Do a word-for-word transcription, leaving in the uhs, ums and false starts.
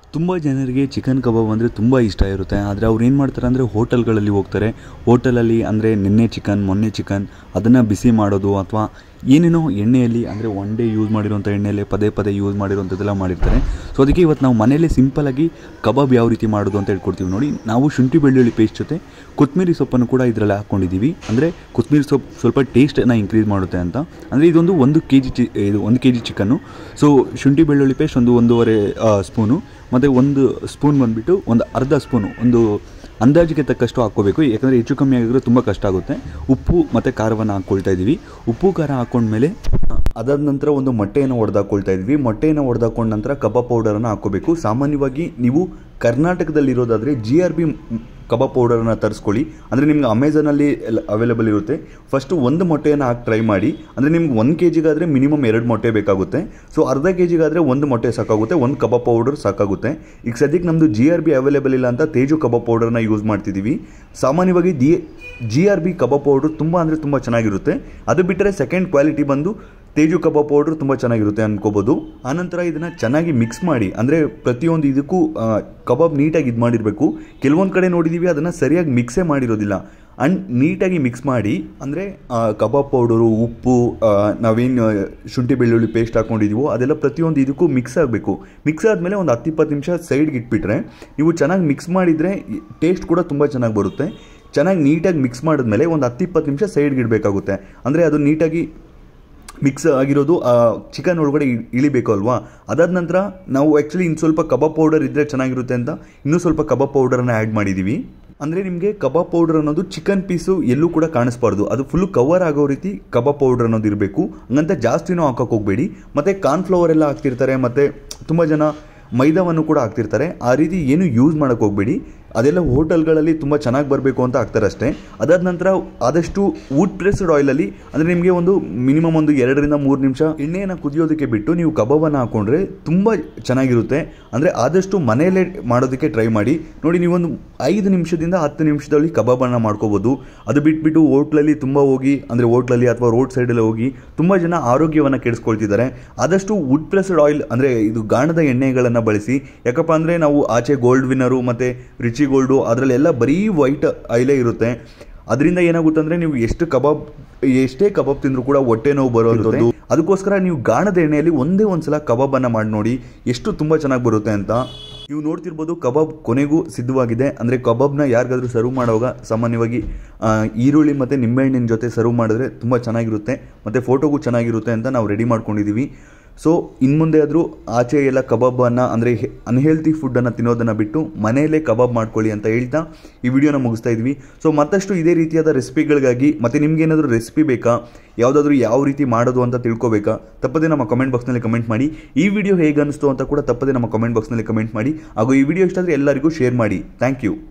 ತುಂಬ ಜನರಿಗೆ ಚಿಕನ್ ಕಬಾಬ್ ಅಂದರೆ ತುಂಬ ಇಷ್ಟ ಇರುತ್ತೆ. ಆದರೆ ಅವ್ರು ಏನು ಮಾಡ್ತಾರೆ ಅಂದರೆ ಹೋಟೆಲ್ಗಳಲ್ಲಿ ಹೋಗ್ತಾರೆ. ಹೋಟೆಲಲ್ಲಿ ಅಂದರೆ ನಿನ್ನೆ ಚಿಕನ್ ಮೊನ್ನೆ ಚಿಕನ್ ಅದನ್ನು ಬಿಸಿ ಮಾಡೋದು ಅಥವಾ ಏನೇನೋ ಎಣ್ಣೆಯಲ್ಲಿ ಅಂದರೆ ಒನ್ ಡೇ ಯೂಸ್ ಮಾಡಿರೋಂಥ ಎಣ್ಣೆಯಲ್ಲಿ ಪದೇ ಪದೇ ಯೂಸ್ ಮಾಡಿರೋಂಥದ್ದೆಲ್ಲ ಮಾಡಿರ್ತಾರೆ. ಸೊ ಅದಕ್ಕೆ ಇವತ್ತು ನಾವು ಮನೆಯಲ್ಲೇ ಸಿಂಪಲಾಗಿ ಕಬಾಬ್ ಯಾವ ರೀತಿ ಮಾಡೋದು ಅಂತ ಹೇಳ್ಕೊಡ್ತೀವಿ ನೋಡಿ. ನಾವು ಶುಂಠಿ ಬೆಳ್ಳುಳ್ಳಿ ಪೇಸ್ಟ್ ಜೊತೆ ಕೊತ್ತಂಬರಿ ಸೊಪ್ಪನ್ನು ಕೂಡ ಇದರಲ್ಲಿ ಹಾಕ್ಕೊಂಡಿದ್ದೀವಿ. ಅಂದರೆ ಕೊತ್ತಂಬರಿ ಸೊಪ್ಪು ಸ್ವಲ್ಪ ಟೇಸ್ಟನ್ನು ಇನ್ಕ್ರೀಸ್ ಮಾಡುತ್ತೆ ಅಂತ. ಅಂದರೆ ಇದೊಂದು ಒಂದು ಕೆ ಜಿ ಚಿ ಇದು ಒಂದು ಕೆ ಜಿ ಚಿಕನ್ನು. ಸೊ ಶುಂಠಿ ಬೆಳ್ಳುಳ್ಳಿ ಪೇಸ್ಟ್ ಒಂದು ಒಂದೂವರೆ ಸ್ಪೂನು ಮತ್ತು ಒಂದು ಸ್ಪೂನ್ ಬಂದುಬಿಟ್ಟು ಒಂದು ಅರ್ಧ ಸ್ಪೂನು ಒಂದು ಅಂದಾಜಿಗೆ ತಕ್ಕಷ್ಟು ಹಾಕ್ಕೋಬೇಕು. ಯಾಕಂದರೆ ಹೆಚ್ಚು ಕಮ್ಮಿ ಆಗಿದ್ರೆ ತುಂಬ ಕಷ್ಟ ಆಗುತ್ತೆ. ಉಪ್ಪು ಮತ್ತು ಖಾರವನ್ನು ಹಾಕ್ಕೊಳ್ತಾ ಇದ್ದೀವಿ. ಉಪ್ಪು ಖಾರ ಹಾಕ್ಕೊಂಡ್ಮೇಲೆ ಅದಾದ ನಂತರ ಒಂದು ಮೊಟ್ಟೆಯನ್ನು ಹೊಡೆದಾಕೊಳ್ತಾ ಇದ್ವಿ. ಮೊಟ್ಟೆಯನ್ನು ಹೊಡೆದಾಕೊಂಡ ನಂತರ ಕಬಾಬ್ ಪೌಡರನ್ನು ಹಾಕ್ಕೋಬೇಕು. ಸಾಮಾನ್ಯವಾಗಿ ನೀವು ಕರ್ನಾಟಕದಲ್ಲಿರೋದಾದರೆ ಜಿ ಆರ್ ಬಿ ಕಬಾಬ್ ಪೌಡರನ್ನು ತರಿಸ್ಕೊಳ್ಳಿ. ಅಂದರೆ ನಿಮ್ಗೆ ಅಮೆಝಾನಲ್ಲಿ ಅವೈಲೇಬಲ್ ಇರುತ್ತೆ. ಫಸ್ಟು ಒಂದು ಮೊಟ್ಟೆಯನ್ನು ಹಾಕಿ ಟ್ರೈ ಮಾಡಿ. ಅಂದರೆ ನಿಮ್ಗೆ ಒಂದು ಕೆ ಜಿಗಾದರೆ ಮಿನಿಮಮ್ ಎರಡು ಮೊಟ್ಟೆ ಬೇಕಾಗುತ್ತೆ. ಸೊ ಅರ್ಧ ಕೆ ಜಿಗಾದರೆ ಒಂದು ಮೊಟ್ಟೆ ಸಾಕಾಗುತ್ತೆ, ಒಂದು ಕಬಾಬ್ ಪೌಡರ್ ಸಾಕಾಗುತ್ತೆ. ಈಗ ಸದ್ಯಕ್ಕೆ ನಮ್ಮದು ಜಿ ಆರ್ ಬಿ ಅವೈಲೇಬಲ್ ಇಲ್ಲ ಅಂತ ತೇಜು ಕಬಾಬ್ ಪೌಡರ್ನ ಯೂಸ್ ಮಾಡ್ತಿದ್ದೀವಿ. ಸಾಮಾನ್ಯವಾಗಿ the G R B kebab powder ತುಂಬ ಅಂದರೆ ತುಂಬ ಚೆನ್ನಾಗಿರುತ್ತೆ. ಅದು ಬಿಟ್ಟರೆ ಸೆಕೆಂಡ್ ಕ್ವಾಲಿಟಿ ಬಂದು ತೇಜು ಕಬಾಬ್ ಪೌಡ್ರ್ ತುಂಬ ಚೆನ್ನಾಗಿರುತ್ತೆ ಅಂದ್ಕೋಬೋದು. ಆನಂತರ ಇದನ್ನು ಚೆನ್ನಾಗಿ ಮಿಕ್ಸ್ ಮಾಡಿ, ಅಂದರೆ ಪ್ರತಿಯೊಂದು ಇದಕ್ಕೂ ಕಬಾಬ್ ನೀಟಾಗಿ ಇದು ಮಾಡಿರಬೇಕು. ಕೆಲವೊಂದು ಕಡೆ ನೋಡಿದ್ದೀವಿ ಅದನ್ನು ಸರಿಯಾಗಿ ಮಿಕ್ಸೇ ಮಾಡಿರೋದಿಲ್ಲ. ಆ್ಯಂಡ್ ನೀಟಾಗಿ ಮಿಕ್ಸ್ ಮಾಡಿ, ಅಂದರೆ ಕಬಾಬ್ ಪೌಡರು, ಉಪ್ಪು, ನಾವೇನು ಶುಂಠಿ ಬೆಳ್ಳುಳ್ಳಿ ಪೇಸ್ಟ್ ಹಾಕ್ಕೊಂಡಿದ್ದೀವೋ ಅದೆಲ್ಲ ಪ್ರತಿಯೊಂದು ಇದಕ್ಕೂ ಮಿಕ್ಸ್ ಆಗಬೇಕು. ಮಿಕ್ಸ್ ಆದಮೇಲೆ ಒಂದು ಹತ್ತು ಇಪ್ಪತ್ತು ನಿಮಿಷ ಸೈಡ್ಗೆ ಇಟ್ಬಿಟ್ರೆ ನೀವು ಚೆನ್ನಾಗಿ ಮಿಕ್ಸ್ ಮಾಡಿದರೆ ಟೇಸ್ಟ್ ಕೂಡ ತುಂಬ ಚೆನ್ನಾಗಿ ಬರುತ್ತೆ. ಚೆನ್ನಾಗಿ ನೀಟಾಗಿ ಮಿಕ್ಸ್ ಮಾಡಿದ್ಮೇಲೆ ಒಂದು ಹತ್ತು ಇಪ್ಪತ್ತು ನಿಮಿಷ ಸೈಡ್ಗೆ ಇಡಬೇಕಾಗುತ್ತೆ. ಅಂದರೆ ಅದು ನೀಟಾಗಿ ಮಿಕ್ಸ್ ಆಗಿರೋದು ಚಿಕನ್ ಒಳಗಡೆ ಇಳಿಬೇಕು ಅಲ್ವಾ. ಅದಾದ ನಂತರ ನಾವು ಆ್ಯಕ್ಚುಲಿ ಇನ್ನು ಸ್ವಲ್ಪ ಕಬಾಬ್ ಪೌಡರ್ ಇದ್ದರೆ ಚೆನ್ನಾಗಿರುತ್ತೆ ಅಂತ ಇನ್ನೂ ಸ್ವಲ್ಪ ಕಬಾಬ್ ಪೌಡರನ್ನು ಆ್ಯಡ್ ಮಾಡಿದ್ದೀವಿ. ಅಂದರೆ ನಿಮಗೆ ಕಬಾಬ್ ಪೌಡರ್ ಅನ್ನೋದು ಚಿಕನ್ ಪೀಸು ಎಲ್ಲೂ ಕೂಡ ಕಾಣಿಸ್ಬಾರ್ದು, ಅದು ಫುಲ್ಲು ಕವರ್ ಆಗೋ ರೀತಿ ಕಬಾಬ್ ಪೌಡರ್ ಅನ್ನೋದು ಇರಬೇಕು. ಹಂಗಂತ ಜಾಸ್ತಿನೂ ಹಾಕೋಕೆ ಹೋಗಬೇಡಿ. ಮತ್ತು ಕಾರ್ನ್ಫ್ಲವರ್ ಎಲ್ಲ ಹಾಕ್ತಿರ್ತಾರೆ, ಮತ್ತು ತುಂಬ ಜನ ಮೈದಾವನ್ನು ಕೂಡ ಹಾಕ್ತಿರ್ತಾರೆ. ಆ ರೀತಿ ಏನು ಯೂಸ್ ಮಾಡೋಕ್ಕೆ ಹೋಗಬೇಡಿ. ಅದೆಲ್ಲ ಹೋಟೆಲ್ಗಳಲ್ಲಿ ತುಂಬ ಚೆನ್ನಾಗಿ ಬರಬೇಕು ಅಂತ ಹಾಕ್ತಾರೆ ಅಷ್ಟೇ. ಅದಾದ ನಂತರ ಆದಷ್ಟು ವುಡ್ ಪ್ರೆಸ್ಡ್ ಆಯಿಲಲ್ಲಿ, ಅಂದರೆ ನಿಮಗೆ ಒಂದು ಮಿನಿಮಮ್ ಒಂದು ಎರಡರಿಂದ ಮೂರು ನಿಮಿಷ ಎಣ್ಣೆಯನ್ನು ಕುದಿಯೋದಕ್ಕೆ ಬಿಟ್ಟು ನೀವು ಕಬಾಬನ್ನು ಹಾಕ್ಕೊಂಡ್ರೆ ತುಂಬ ಚೆನ್ನಾಗಿರುತ್ತೆ. ಅಂದರೆ ಆದಷ್ಟು ಮನೆಯಲ್ಲೇ ಮಾಡೋದಕ್ಕೆ ಟ್ರೈ ಮಾಡಿ ನೋಡಿ. ನೀವೊಂದು ಐದು ನಿಮಿಷದಿಂದ ಹತ್ತು ನಿಮಿಷದಲ್ಲಿ ಕಬಾಬನ್ನು ಮಾಡ್ಕೋಬೋದು. ಅದು ಬಿಟ್ಬಿಟ್ಟು ಹೋಟ್ಲಲ್ಲಿ ತುಂಬ ಹೋಗಿ, ಅಂದರೆ ಹೋಟ್ಲಲ್ಲಿ ಅಥವಾ ರೋಡ್ ಸೈಡಲ್ಲಿ ಹೋಗಿ ತುಂಬ ಜನ ಆರೋಗ್ಯವನ್ನು ಕೆಡಿಸ್ಕೊಳ್ತಿದ್ದಾರೆ. ಆದಷ್ಟು ವುಡ್ ಪ್ರೆಸ್ಡ್ ಆಯಿಲ್, ಅಂದರೆ ಇದು ಗಾಣದ ಎಣ್ಣೆಗಳನ್ನು ಬಳಸಿ. ಯಾಕಪ್ಪ ಅಂದರೆ ನಾವು ಆಚೆ ಗೋಲ್ಡ್ ವಿನ್ನರು ಮತ್ತು ರಿಚಿ ಗೋಲ್ಡು ಅದರಲ್ಲೆಲ್ಲ ಬರೀ ವೈಟ್ ಆಯಿಲೇ ಇರುತ್ತೆ. ಅದರಿಂದ ಏನಾಗುತ್ತೆ ಅಂದರೆ ನೀವು ಎಷ್ಟು ಕಬಾಬ್ ಎಷ್ಟೇ ಕಬಾಬ್ ತಿಂದರೂ ಕೂಡ ಹೊಟ್ಟೆ ನೋವು ಬರೋದು. ಅದಕ್ಕೋಸ್ಕರ ನೀವು ಗಾಣದ ಎಣ್ಣೆಯಲ್ಲಿ ಒಂದೇ ಒಂದು ಸಲ ಕಬಾಬನ್ನು ಮಾಡಿ ನೋಡಿ ಎಷ್ಟು ತುಂಬ ಚೆನ್ನಾಗಿ ಬರುತ್ತೆ ಅಂತ. ನೀವು ನೋಡ್ತಿರ್ಬೋದು ಕಬಾಬ್ ಕೊನೆಗೂ ಸಿದ್ಧವಾಗಿದೆ. ಅಂದರೆ ಕಬಾಬ್ನ ಯಾರಿಗಾದ್ರೂ ಸರ್ವ್ ಮಾಡುವಾಗ ಸಾಮಾನ್ಯವಾಗಿ ಈರುಳ್ಳಿ ಮತ್ತು ನಿಂಬೆಹಣ್ಣಿನ ಜೊತೆ ಸರ್ವ್ ಮಾಡಿದ್ರೆ ತುಂಬ ಚೆನ್ನಾಗಿರುತ್ತೆ, ಮತ್ತು ಫೋಟೋಗೂ ಚೆನ್ನಾಗಿರುತ್ತೆ ಅಂತ ನಾವು ರೆಡಿ ಮಾಡ್ಕೊಂಡಿದ್ದೀವಿ. ಸೊ ಇನ್ನು ಮುಂದೆ ಆದರೂ ಆಚೆ ಎಲ್ಲ ಕಬಾಬನ್ನು, ಅಂದರೆ ಅನ್ಹೆಲ್ತಿ ಫುಡ್ಡನ್ನು ತಿನ್ನೋದನ್ನು ಬಿಟ್ಟು ಮನೆಯಲ್ಲೇ ಕಬಾಬ್ ಮಾಡ್ಕೊಳ್ಳಿ ಅಂತ ಹೇಳ್ತಾ ಈ ವಿಡಿಯೋನ ಮುಗಿಸ್ತಾ ಇದ್ವಿ. ಸೊ ಮತ್ತಷ್ಟು ಇದೇ ರೀತಿಯಾದ ರೆಸಿಪಿಗಳಿಗಾಗಿ, ಮತ್ತು ನಿಮ್ಗೇನಾದರೂ ರೆಸಿಪಿ ಬೇಕಾ, ಯಾವುದಾದ್ರೂ ಯಾವ ರೀತಿ ಮಾಡೋದು ಅಂತ ತಿಳ್ಕೊಬೇಕಾ, ತಪ್ಪದೇ ನಮ್ಮ ಕಮೆಂಟ್ ಬಾಕ್ಸ್ನಲ್ಲಿ ಕಮೆಂಟ್ ಮಾಡಿ. ಈ ವಿಡಿಯೋ ಹೇಗೆ ಅನಿಸ್ತು ಅಂತ ಕೂಡ ತಪ್ಪದೇ ನಮ್ಮ ಕಮೆಂಟ್ ಬಾಕ್ಸ್ನಲ್ಲಿ ಕಮೆಂಟ್ ಮಾಡಿ. ಹಾಗೂ ಈ ವಿಡಿಯೋ ಇಷ್ಟ ಆದರೆ ಎಲ್ಲರಿಗೂ ಶೇರ್ ಮಾಡಿ. Thank you.